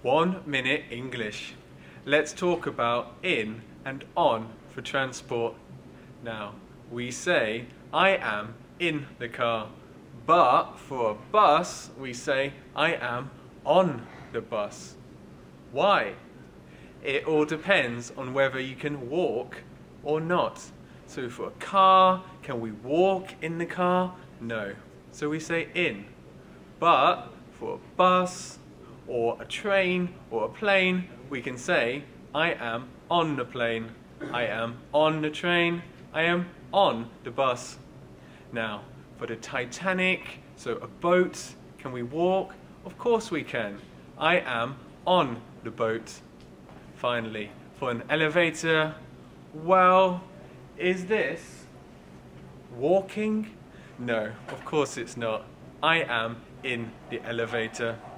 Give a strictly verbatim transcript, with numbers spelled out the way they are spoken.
One minute English. Let's talk about in and on for transport. Now, we say, I am in the car. But for a bus, we say, I am on the bus. Why? It all depends on whether you can walk or not. So for a car, can we walk in the car? No. So we say in. But for a bus, or a train, or a plane, we can say, I am on the plane. I am on the train. I am on the bus. Now, for the Titanic, so a boat, can we walk? Of course we can. I am on the boat. Finally, for an elevator, well, is this walking? No, of course it's not. I am in the elevator.